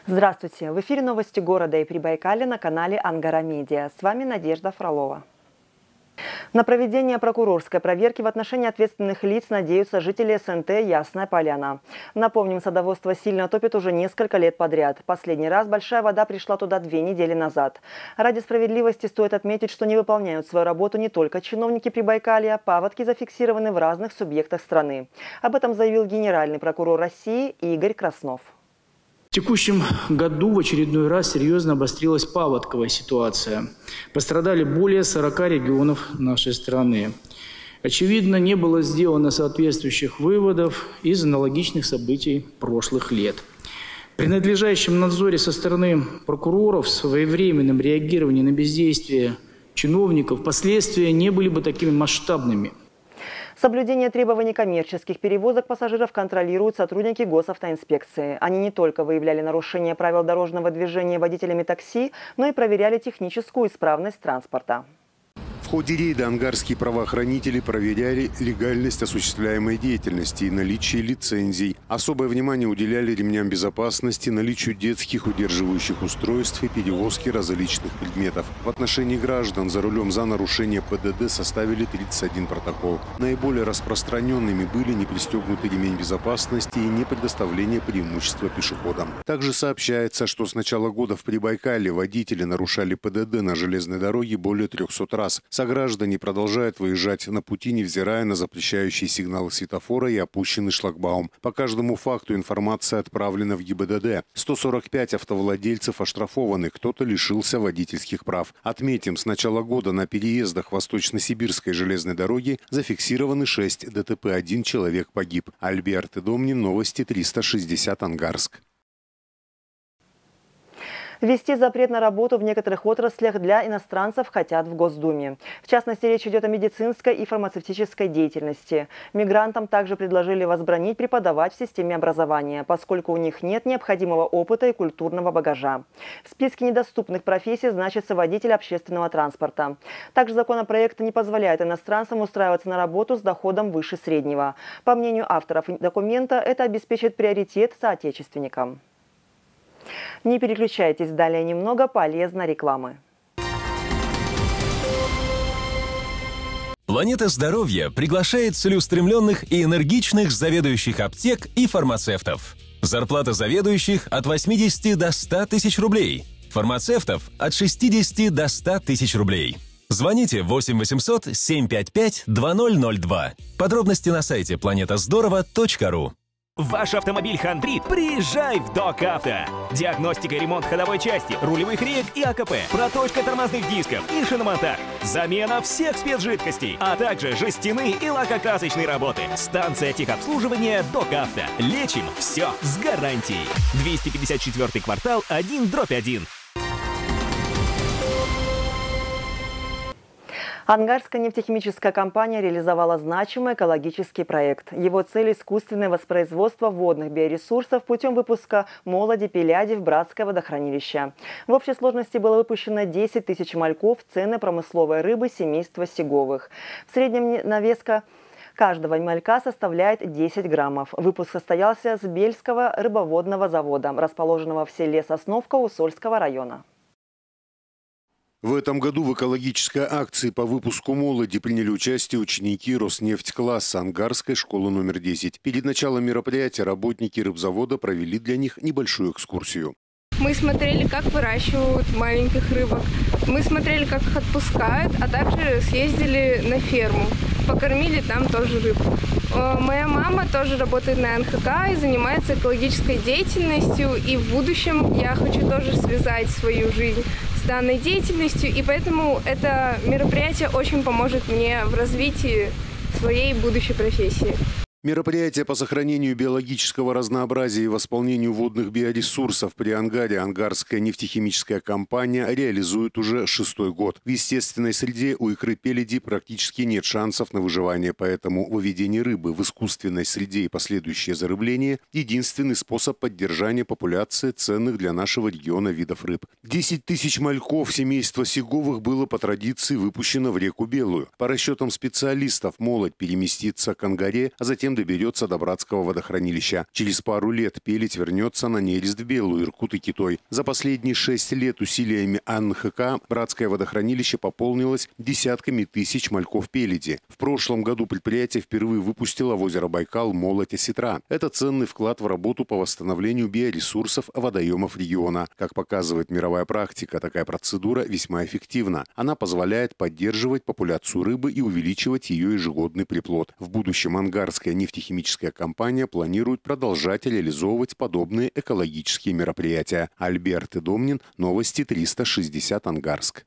Здравствуйте! В эфире новости города и Прибайкалья на канале Ангара Медиа. С вами Надежда Фролова. На проведение прокурорской проверки в отношении ответственных лиц надеются жители СНТ Ясная Поляна. Напомним, садоводство сильно топит уже несколько лет подряд. Последний раз большая вода пришла туда 2 недели назад. Ради справедливости стоит отметить, что не выполняют свою работу не только чиновники Прибайкалья, паводки зафиксированы в разных субъектах страны. Об этом заявил генеральный прокурор России Игорь Краснов. В текущем году в очередной раз серьезно обострилась паводковая ситуация. Пострадали более 40 регионов нашей страны. Очевидно, не было сделано соответствующих выводов из аналогичных событий прошлых лет. При надлежащем надзоре со стороны прокуроров, своевременном реагировании на бездействие чиновников, последствия не были бы такими масштабными. Соблюдение требований коммерческих перевозок пассажиров контролируют сотрудники госавтоинспекции. Они не только выявляли нарушения правил дорожного движения водителями такси, но и проверяли техническую исправность транспорта. В ходе рейда ангарские правоохранители проверяли легальность осуществляемой деятельности и наличие лицензий. Особое внимание уделяли ремням безопасности, наличию детских удерживающих устройств и перевозке различных предметов. В отношении граждан за рулем за нарушение ПДД составили 31 протокол. Наиболее распространенными были непристегнутый ремень безопасности и непредоставление преимущества пешеходам. Также сообщается, что с начала года в Прибайкалье водители нарушали ПДД на железной дороге более 300 раз. Сограждане продолжают выезжать на пути, невзирая на запрещающие сигналы светофора и опущенный шлагбаум. По каждому факту информация отправлена в ГИБДД. 145 автовладельцев оштрафованы, кто-то лишился водительских прав. Отметим, с начала года на переездах Восточно-Сибирской железной дороги зафиксированы 6 ДТП, 1 человек погиб. Альберт Домнин, новости 360 Ангарск. Ввести запрет на работу в некоторых отраслях для иностранцев хотят в Госдуме. В частности, речь идет о медицинской и фармацевтической деятельности. Мигрантам также предложили возбранить преподавать в системе образования, поскольку у них нет необходимого опыта и культурного багажа. В списке недоступных профессий значится водитель общественного транспорта. Также законопроект не позволяет иностранцам устраиваться на работу с доходом выше среднего. По мнению авторов документа, это обеспечит приоритет соотечественникам. Не переключайтесь, далее немного полезной рекламы. Планета здоровья приглашает целеустремленных и энергичных заведующих аптек и фармацевтов. Зарплата заведующих от 80 до 100 тысяч рублей, фармацевтов от 60 до 100 тысяч рублей. Звоните 8 800 755 2002. Подробности на сайте planetazdorova.ru. Ваш автомобиль хандрит? Приезжай в ДОК Авто. Диагностика и ремонт ходовой части, рулевых реек и АКП, проточка тормозных дисков и шиномонтаж, замена всех спецжидкостей, а также жестяные и лакокрасочные работы. Станция техобслуживания ДОК Авто. Лечим все с гарантией. 254 квартал 1/1. Ангарская нефтехимическая компания реализовала значимый экологический проект. Его цель – искусственное воспроизводство водных биоресурсов путем выпуска молоди-пеляди в Братское водохранилище. В общей сложности было выпущено 10 тысяч мальков ценной промысловой рыбы семейства сиговых. В среднем навеска каждого малька составляет 10 граммов. Выпуск состоялся с Бельского рыбоводного завода, расположенного в селе Сосновка Усольского района. В этом году в экологической акции по выпуску молоди приняли участие ученики Роснефть-класса Ангарской школы номер 10. Перед началом мероприятия работники рыбзавода провели для них небольшую экскурсию. Мы смотрели, как выращивают маленьких рыбок. Мы смотрели, как их отпускают, а также съездили на ферму. Покормили там тоже рыбу. Моя мама тоже работает на НХК и занимается экологической деятельностью. И в будущем я хочу тоже связать свою жизнь с данной деятельностью. И поэтому это мероприятие очень поможет мне в развитии своей будущей профессии. Мероприятие по сохранению биологического разнообразия и восполнению водных биоресурсов при Ангаре Ангарская нефтехимическая компания реализует уже 6-й год. В естественной среде у икры пеледи практически нет шансов на выживание, поэтому выведение рыбы в искусственной среде и последующее зарыбление – единственный способ поддержания популяции ценных для нашего региона видов рыб. 10 тысяч мальков семейства сиговых было по традиции выпущено в реку Белую. По расчетам специалистов, молодь переместится к Ангаре, а затем временем доберется до Братского водохранилища. Через пару лет Пеледь вернется на нерест в Белую, Иркут и Китой. За последние 6 лет усилиями АНХК Братское водохранилище пополнилось десятками тысяч мальков пеледи. В прошлом году предприятие впервые выпустило в озеро Байкал молоть осетра. Это ценный вклад в работу по восстановлению биоресурсов водоемов региона. Как показывает мировая практика, такая процедура весьма эффективна. Она позволяет поддерживать популяцию рыбы и увеличивать ее ежегодный приплод. В будущем Ангарская нефтехимическая компания планирует продолжать реализовывать подобные экологические мероприятия. Альберт Домнин, новости 360 Ангарск.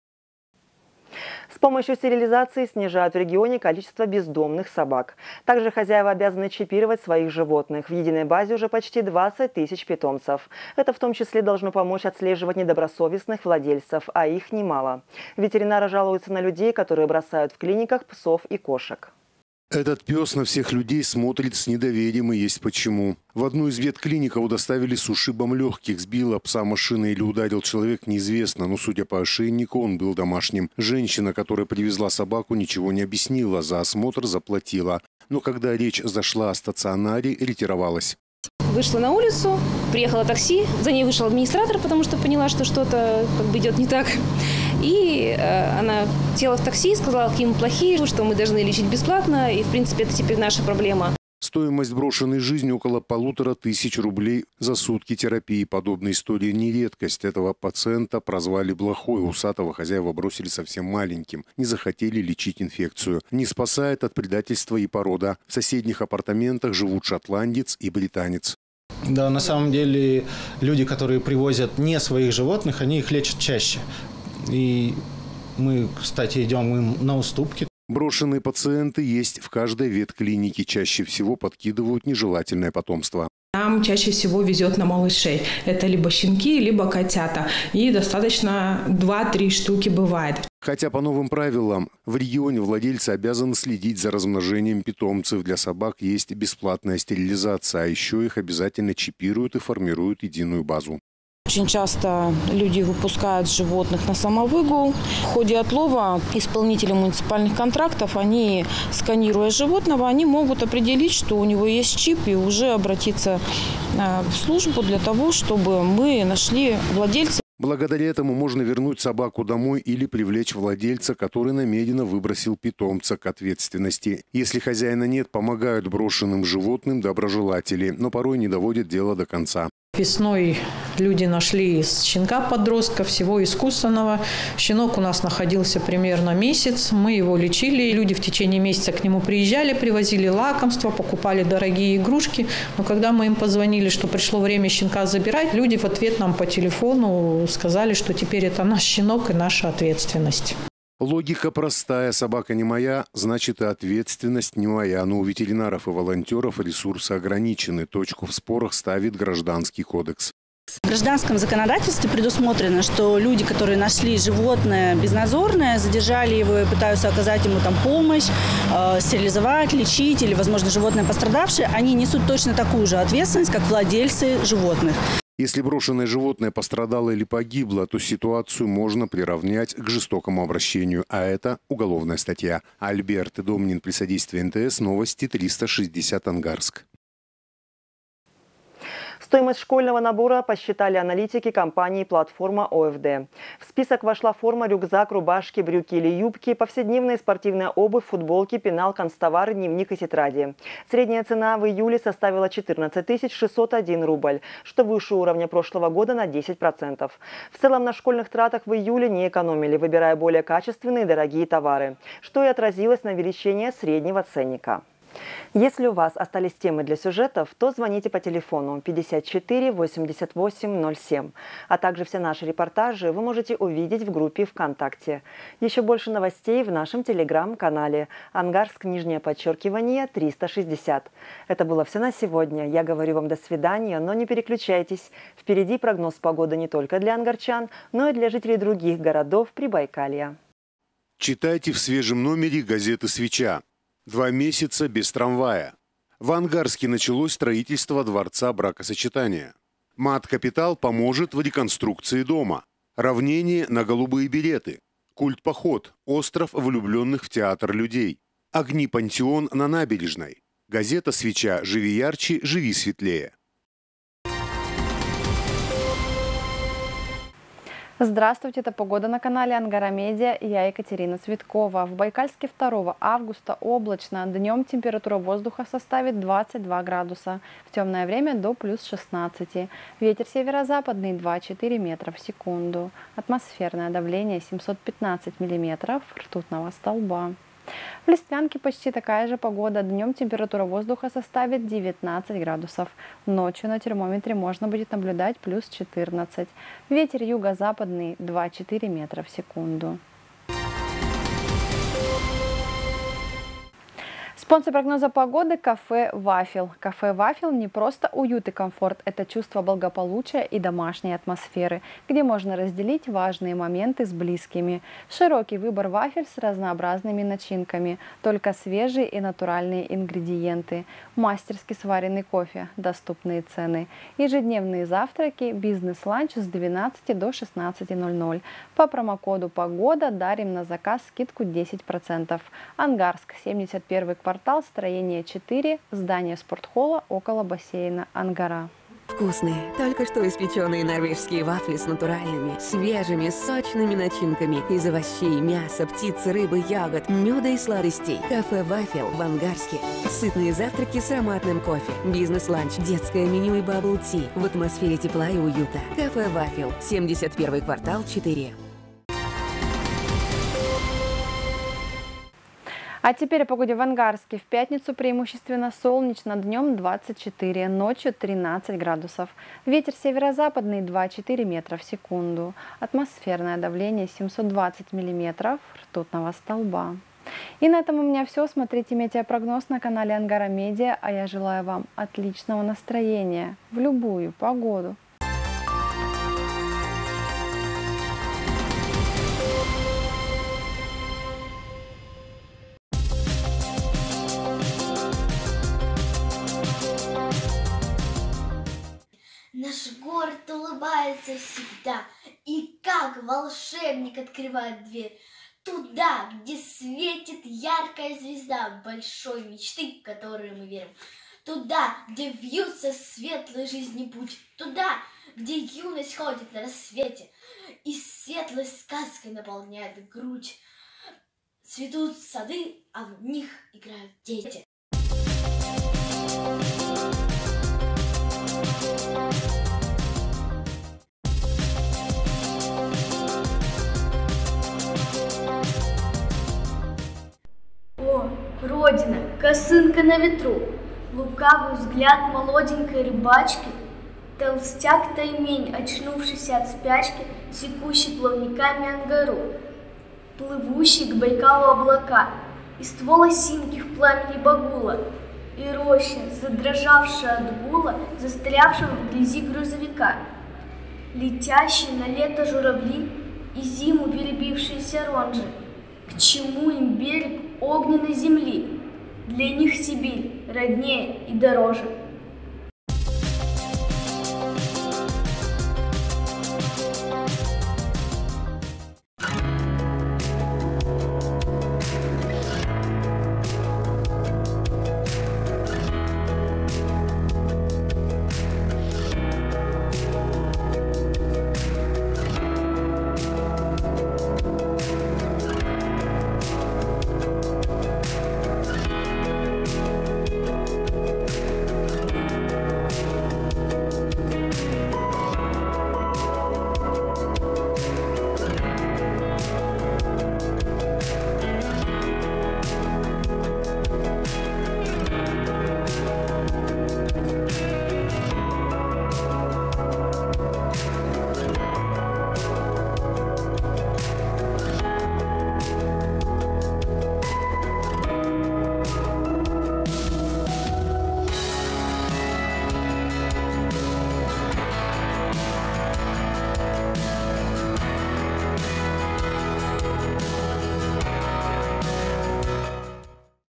С помощью стерилизации снижают в регионе количество бездомных собак. Также хозяева обязаны чипировать своих животных. В единой базе уже почти 20 тысяч питомцев. Это в том числе должно помочь отслеживать недобросовестных владельцев, а их немало. Ветеринары жалуются на людей, которые бросают в клиниках псов и кошек. Этот пес на всех людей смотрит с недоверием, и есть почему. В одну из ветклиник его доставили с ушибом легких. Сбила пса машина или ударил человек, неизвестно, но, судя по ошейнику, он был домашним. Женщина, которая привезла собаку, ничего не объяснила, за осмотр заплатила. Но когда речь зашла о стационаре, ретировалась. Вышла на улицу, приехало такси, за ней вышел администратор, потому что поняла, что что-то идет не так. И она села в такси, сказала, какие мы плохие, что мы должны лечить бесплатно, и, в принципе, это теперь наша проблема. Стоимость брошенной жизни около 1500 рублей за сутки терапии. Подобная история не редкость. Этого пациента прозвали блохой. Усатого хозяева бросили совсем маленьким. Не захотели лечить инфекцию. Не спасает от предательства и порода. В соседних апартаментах живут шотландец и британец. Да, на самом деле люди, которые привозят не своих животных, они их лечат чаще. И мы, кстати, идем им на уступки. Брошенные пациенты есть в каждой ветклинике. Чаще всего подкидывают нежелательное потомство. Нам чаще всего везет на малышей. Это либо щенки, либо котята. И достаточно 2-3 штуки бывает. Хотя по новым правилам в регионе владельцы обязаны следить за размножением питомцев. Для собак есть бесплатная стерилизация, а еще их обязательно чипируют и формируют единую базу. Очень часто люди выпускают животных на самовыгул. В ходе отлова исполнители муниципальных контрактов, они, сканируя животного, они могут определить, что у него есть чип, и уже обратиться в службу для того, чтобы мы нашли владельца. Благодаря этому можно вернуть собаку домой или привлечь владельца, который намеренно выбросил питомца, к ответственности. Если хозяина нет, помогают брошенным животным доброжелатели, но порой не доводят дело до конца. Весной люди нашли щенка-подростка, всего искусственного. Щенок у нас находился примерно месяц. Мы его лечили. Люди в течение месяца к нему приезжали, привозили лакомства, покупали дорогие игрушки. Но когда мы им позвонили, что пришло время щенка забирать, люди в ответ нам по телефону сказали, что теперь это наш щенок и наша ответственность. Логика простая. Собака не моя, значит и ответственность не моя. Но у ветеринаров и волонтеров ресурсы ограничены. Точку в спорах ставит Гражданский кодекс. В гражданском законодательстве предусмотрено, что люди, которые нашли животное безнадзорное, задержали его и пытаются оказать ему помощь, стерилизовать, лечить или, возможно, животное пострадавшее, они несут точно такую же ответственность, как владельцы животных. Если брошенное животное пострадало или погибло, то ситуацию можно приравнять к жестокому обращению, а это уголовная статья. Альберт Домнин при содействии НТС, новости 360 Ангарск. Стоимость школьного набора посчитали аналитики компании «Платформа ОФД». В список вошла форма, рюкзак, рубашки, брюки или юбки, повседневная спортивная обувь, футболки, пенал, канцтовары, дневник и тетради. Средняя цена в июле составила 14 601 рубль, что выше уровня прошлого года на 10%. В целом на школьных тратах в июле не экономили, выбирая более качественные и дорогие товары, что и отразилось на увеличении среднего ценника. Если у вас остались темы для сюжетов, то звоните по телефону 54 88 07. А также все наши репортажи вы можете увидеть в группе ВКонтакте. Еще больше новостей в нашем телеграм-канале Ангарск, _, 360. Это было все на сегодня. Я говорю вам до свидания, но не переключайтесь. Впереди прогноз погоды не только для ангарчан, но и для жителей других городов Прибайкалья. Читайте в свежем номере газеты «Свеча». 2 месяца без трамвая. В Ангарске началось строительство дворца бракосочетания. Мат-капитал поможет в реконструкции дома. Равнение на голубые береты. Культ-поход. Остров влюбленных в театр людей. Огни-пантеон на набережной. Газета «Свеча». Живи ярче, живи светлее. Здравствуйте, это погода на канале Ангара Медиа, я Екатерина Цветкова. В Байкальске 2 августа облачно, днем температура воздуха составит 22 градуса, в темное время до плюс 16. Ветер северо-западный 2,4 метра в секунду. Атмосферное давление 715 миллиметров ртутного столба. В Листвянке почти такая же погода. Днем температура воздуха составит 19 градусов. Ночью на термометре можно будет наблюдать плюс 14. Ветер юго-западный 2,4 метра в секунду. Спонсор прогноза погоды – кафе «Вафел». Кафе «Вафел» не просто уют и комфорт, это чувство благополучия и домашней атмосферы, где можно разделить важные моменты с близкими. Широкий выбор вафель с разнообразными начинками, только свежие и натуральные ингредиенты, мастерски сваренный кофе, доступные цены, ежедневные завтраки, бизнес-ланч с 12 до 16:00. По промокоду «Погода» дарим на заказ скидку 10%. Ангарск, 71-й квартал, строение 4, здание спортхолла около бассейна Ангара. Вкусные, только что испеченные норвежские вафли с натуральными, свежими, сочными начинками из овощей, мяса, птицы, рыбы, ягод, меда и сладостей. Кафе «Вафел» в Ангарске. Сытные завтраки с ароматным кофе, бизнес-ланч, детское меню и бабл-ти в атмосфере тепла и уюта. Кафе «Вафел», 71-й квартал 4. А теперь о погоде в Ангарске. В пятницу преимущественно солнечно, днем 24, ночью 13 градусов. Ветер северо-западный 2,4 метра в секунду. Атмосферное давление 720 миллиметров ртутного столба. И на этом у меня все. Смотрите метеопрогноз на канале Ангара Медиа, а я желаю вам отличного настроения в любую погоду. Наш город улыбается всегда, и как волшебник открывает дверь туда, где светит яркая звезда большой мечты, в которую мы верим. Туда, где вьются светлый жизни путь, туда, где юность ходит на рассвете, и светлой сказкой наполняет грудь. Цветут сады, а в них играют дети. О, Родина, косынка на ветру, лукавый взгляд молоденькой рыбачки, толстяк Таймень, очнувшийся от спячки, секущий плавниками Ангару, плывущий к Байкалу облака, и ствол осинки в пламени багула, и роща, задрожавшая от гула, застрявшего в грязи грузовика, летящие на лето журавли и зиму перебившиеся ронжи. К чему им берег огненной земли? Для них Сибирь роднее и дороже.